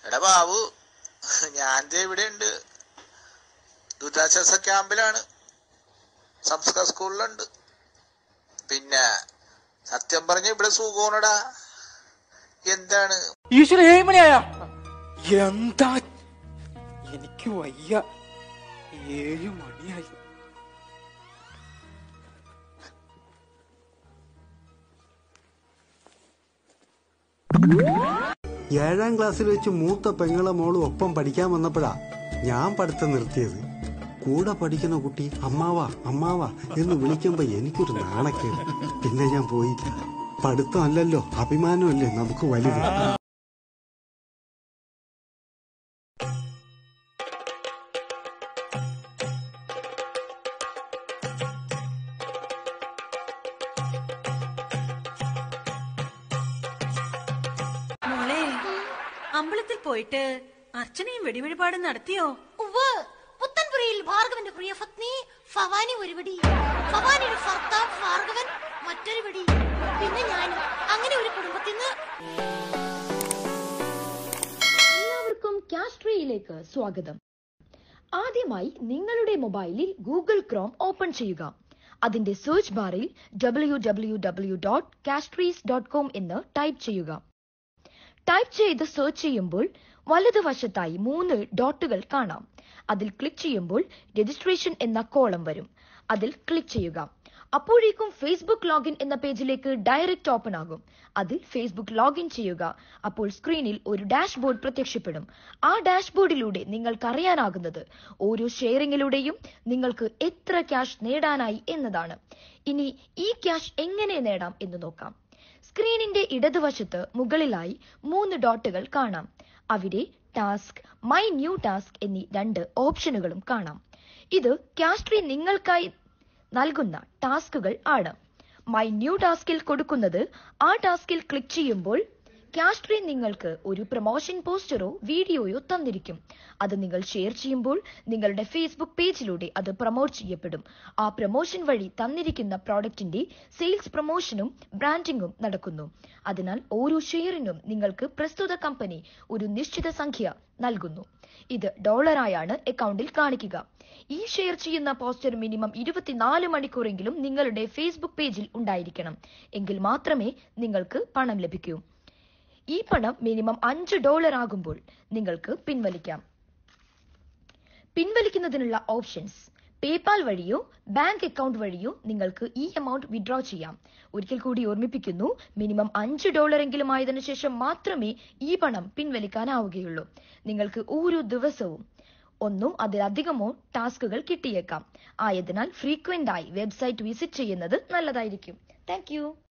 എടാ ബാബു, ഞാൻ ഇവിടെ ഉണ്ട്, ദുരിതാശ്വാസ ക്യാമ്പിലാണ്, സംസ്കാര സ്കൂളിലുണ്ട്. പിന്നെ സത്യം പറഞ്ഞ ഇവിടെ സുഖോണടാ. എന്താണ് ഈശ്വര 7 മണിയായ? എന്താ, എനിക്ക് വയ്യ. 7 മണിയായി. ഏഴാം ക്ലാസ്സിൽ വെച്ച് മൂത്ത പെങ്ങളെ മോള് ഒപ്പം പഠിക്കാൻ വന്നപ്പോഴാ ഞാൻ പഠിത്തം നിർത്തിയത്. കൂടെ പഠിക്കുന്ന കുട്ടി അമ്മാവാ അമ്മാവാ എന്ന് വിളിക്കുമ്പോ എനിക്കൊരു നാണക്കേട്. പിന്നെ ഞാൻ പോയില്ല. പഠിത്തം അല്ലല്ലോ, അഭിമാനമല്ലേ നമുക്ക് വലുത്. അമ്പലത്തിൽ പോയിട്ട് അർച്ചനയും വെടിവഴിപാടും നടത്തിയോ? പുത്തൻപുരയിൽ ഭാർഗവന്റെ പ്രിയ പത്നി ഭവാനി ഒരു വെടി, ഭവാനിയുടെ ഭർത്താവ് ഭാർഗവൻ മറ്റൊരു വെടി, പിന്നെ ഞാനും. അങ്ങനെ ഒരു കുടുംബത്തിൽ നിന്ന്. എല്ലാവർക്കും കാസ്ട്രിയിലേക്ക് സ്വാഗതം. ആദ്യമായി നിങ്ങളുടെ മൊബൈലിൽ ഗൂഗിൾ ക്രോം ഓപ്പൺ ചെയ്യുക. അതിന്റെ സെർച്ച് ബാറിൽ www.castries.com എന്ന് ടൈപ്പ് ചെയ്യുക. ടൈപ്പ് ചെയ്ത് സെർച്ച് ചെയ്യുമ്പോൾ വലതുവശത്തായി 3 ഡോട്ടുകൾ കാണാം. അതിൽ ക്ലിക്ക് ചെയ്യുമ്പോൾ രജിസ്ട്രേഷൻ എന്ന കോളം വരും. അതിൽ ക്ലിക്ക് ചെയ്യുക. അപ്പോഴേക്കും ഫേസ്ബുക്ക് ലോഗിൻ എന്ന പേജിലേക്ക് ഡയറക്റ്റ് ഓപ്പൺ ആകും. അതിൽ ഫേസ്ബുക്ക് ലോഗിൻ ചെയ്യുക. അപ്പോൾ സ്ക്രീനിൽ ഒരു ഡാഷ്ബോർഡ് പ്രത്യക്ഷപ്പെടും. ആ ഡാഷ്ബോർഡിലൂടെ നിങ്ങൾക്ക് അറിയാനാകുന്നത് ഓരോ ഷെയറിങ്ങിലൂടെയും നിങ്ങൾക്ക് എത്ര ക്യാഷ് നേടാനായി എന്നതാണ്. ഇനി ഈ ക്യാഷ് എങ്ങനെ നേടാം എന്ന് നോക്കാം. സ്ക്രീനിന്റെ ഇടതുവശത്ത് മുകളിലായി 3 ഡോട്ടുകൾ കാണാം. അവിടെ ടാസ്ക്, മൈ ന്യൂ ടാസ്ക് എന്നീ 2 ഓപ്ഷനുകളും കാണാം. ഇത് കാസ്ട്രി നിങ്ങൾക്കായി നൽകുന്ന ടാസ്കുകൾ ആണ്. മൈ ന്യൂ ടാസ്കിൽ കൊടുക്കുന്നത് ആ ടാസ്കിൽ ക്ലിക്ക് ചെയ്യുമ്പോൾ കാസ്ട്രി നിങ്ങൾക്ക് ഒരു പ്രൊമോഷൻ പോസ്റ്ററോ വീഡിയോയോ തന്നിരിക്കും. അത് നിങ്ങൾ ഷെയർ ചെയ്യുമ്പോൾ നിങ്ങളുടെ ഫേസ്ബുക്ക് പേജിലൂടെ അത് പ്രൊമോട്ട് ചെയ്യപ്പെടും. ആ പ്രൊമോഷൻ വഴി തന്നിരിക്കുന്ന പ്രോഡക്റ്റിന്റെ സെയിൽസ് പ്രൊമോഷനും ബ്രാൻഡിംഗും നടക്കുന്നു. അതിനാൽ ഓരോ ഷെയറിനും നിങ്ങൾക്ക് പ്രസ്തുത കമ്പനി ഒരു നിശ്ചിത സംഖ്യ നൽകുന്നു. ഇത് ഡോളറായാണ് അക്കൗണ്ടിൽ കാണിക്കുക. ഈ ഷെയർ ചെയ്യുന്ന പോസ്റ്റർ മിനിമം 24 മണിക്കൂറെങ്കിലും നിങ്ങളുടെ ഫേസ്ബുക്ക് പേജിൽ ഉണ്ടായിരിക്കണം. എങ്കിൽ മാത്രമേ നിങ്ങൾക്ക് പണം ലഭിക്കൂ. ഈ പണം മിനിമം $5 ആകുമ്പോൾ നിങ്ങൾക്ക് പിൻവലിക്കാം. പിൻവലിക്കുന്നതിനുള്ള ഓപ്ഷൻസ്: പേപാൽ വഴിയോ ബാങ്ക് അക്കൗണ്ട് വഴിയോ നിങ്ങൾക്ക് ഈ എമൗണ്ട് വിഡ്രോ ചെയ്യാം. ഒരിക്കൽ കൂടി ഓർമ്മിപ്പിക്കുന്നു, മിനിമം $5 എങ്കിലും ആയതിനു ശേഷം മാത്രമേ ഈ പണം പിൻവലിക്കാനാവുകയുള്ളൂ. നിങ്ങൾക്ക് ഓരോ ദിവസവും 1 അതിലധികമോ ടാസ്കുകൾ കിട്ടിയേക്കാം. ആയതിനാൽ ഫ്രീക്വന്റ് ആയി വെബ്സൈറ്റ് വിസിറ്റ് ചെയ്യുന്നത് നല്ലതായിരിക്കും. താങ്ക്